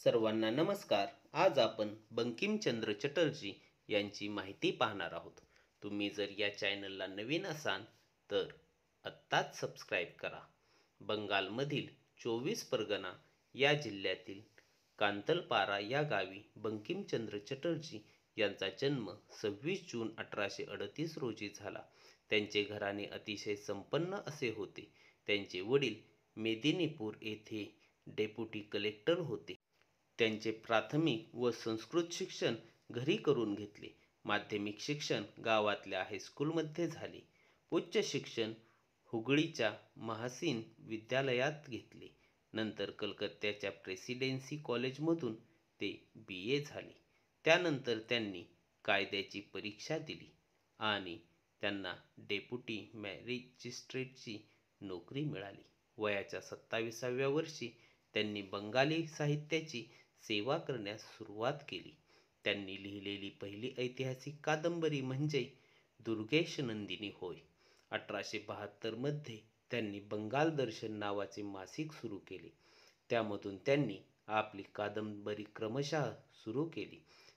सर्वांना नमस्कार. आज आपण बंकिमचंद्र चटर्जी यांची माहिती पाहणार आहोत. तुम्ही जर या चॅनलला नवीन असाल तर आत्ताच सबस्क्राईब करा. बंगालमधील 24 परगणा या जिल्ह्यातील कांतलपारा या गावी बंकिमचंद्र चटर्जी यांचा जन्म 26 जून 1838 रोजी झाला. त्यांचे घराणे अतिशय संपन्न असे होते. त्यांचे वडील मेदिनीपूर येथे डेप्युटी कलेक्टर होते. त्यांचे प्राथमिक व संस्कृत शिक्षण घरी करून घेतले. माध्यमिक शिक्षण गावातल्या हायस्कूलमध्ये झाले. उच्च शिक्षण हुगळीच्या महासिन विद्यालयात घेतले. नंतर कलकत्त्याच्या प्रेसिडेन्सी कॉलेजमधून ते BA झाले. त्यानंतर त्यांनी कायद्याची परीक्षा दिली आणि त्यांना डेप्युटी मॅजिस्ट्रेटची नोकरी मिळाली. वयाच्या 27व्या वर्षी त्यांनी बंगाली साहित्याची सेवा करण्यास सुरुवात केली. त्यांनी लिहिलेली पहिली ऐतिहासिक कादंबरी म्हणजे दुर्गेश नंदिनी होय. 1872 मध्ये त्यांनी बंगाल दर्शन नावाचे मासिक सुरू केले. त्यामधून त्यांनी आपली कादंबरी क्रमशः सुरू केली.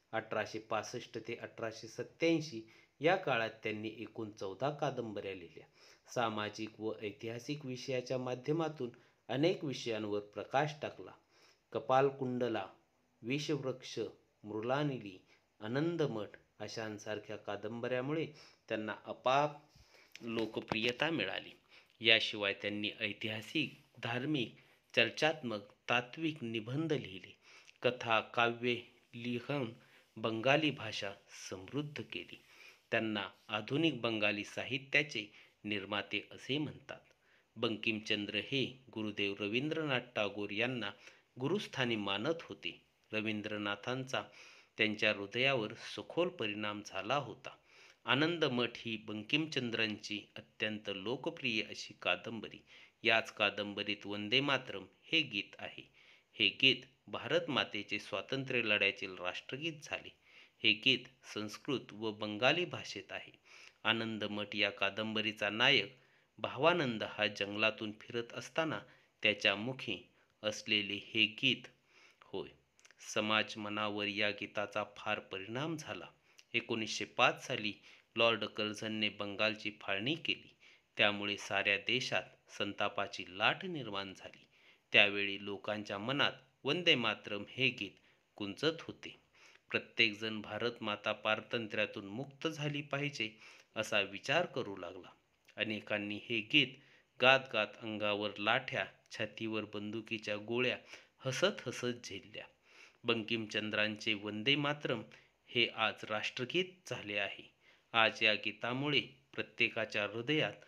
1865 ते 1887 या काळात त्यांनी एकूण 14 कादंबऱ्या लिहिल्या. सामाजिक व ऐतिहासिक विषयाच्या माध्यमातून अनेक विषयांवर प्रकाश टाकला. कपालकुंडला, विषवृक्ष, मृणालिनी, आनंदमठ अशांसारख्या कादंबऱ्यामुळे त्यांना अपार लोकप्रियता मिळाली. याशिवाय त्यांनी ऐतिहासिक, धार्मिक, चर्चात्मक, तात्विक निबंध लिहिले. कथा, काव्ये लिहून बंगाली भाषा समृद्ध केली. त्यांना आधुनिक बंगाली साहित्याचे निर्माते असे म्हणतात. बंकिमचंद्र हे गुरुदेव रवींद्रनाथ टागोर यांना गुरुस्थानी मानत होते. रवींद्रनाथांचा त्यांच्या हृदयावर सखोल परिणाम झाला होता. आनंदमठ ही बंकिमचंद्रांची अत्यंत लोकप्रिय अशी कादंबरी. याच कादंबरीत वंदे मातरम हे गीत आहे. हे गीत भारत मातेचे स्वातंत्र्य लढ्याचे राष्ट्रगीत झाले. हे गीत संस्कृत व बंगाली भाषेत आहे. आनंदमठ या कादंबरीचा नायक भावानंद हा जंगलातून फिरत असताना त्याच्या मुखी असलेले हे गीत होय. समाज मनावर या गीताचा फार परिणाम झाला. 1905 साली लॉर्ड कर्झनने बंगालची फाळणी केली. त्यामुळे साऱ्या देशात संतापाची लाट निर्माण झाली. त्यावेळी लोकांच्या मनात वंदे मातरम हे गीत गुंजत होते. प्रत्येकजण भारत माता पारतंत्र्यातून मुक्त झाली पाहिजे असा विचार करू लागला. अनेकांनी हे गीत गात गात अंगावर लाठ्या, छातीवर बंदुकीच्या गोळ्या हसत हसत झेलल्या. बंकिमचंद्रांचे वंदे मातरम हे आज राष्ट्रगीत झाले आहे. आज या गीतामुळे प्रत्येकाच्या हृदयात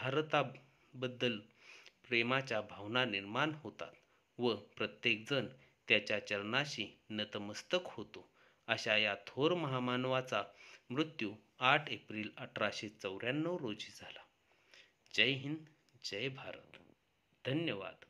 भारताबद्दल प्रेमाच्या भावना निर्माण होतात व प्रत्येकजण त्याच्या चरणाशी नतमस्तक होतो. अशा या थोर महामानवाचा मृत्यू 8 एप्रिल 1894 रोजी झाला. जय हिंद, जय भारत. धन्यवाद.